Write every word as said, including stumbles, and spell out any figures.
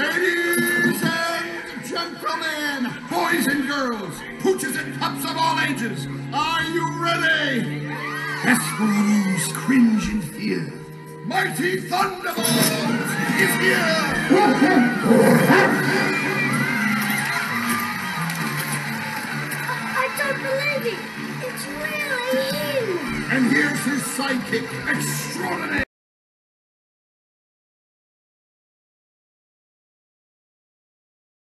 Ladies and gentlemen, boys and girls, pooches and pups of all ages, are you ready? Desperados cringe in fear. Mighty Thunderbolt is here! I don't believe it! It's really him! And here's his sidekick extraordinaire!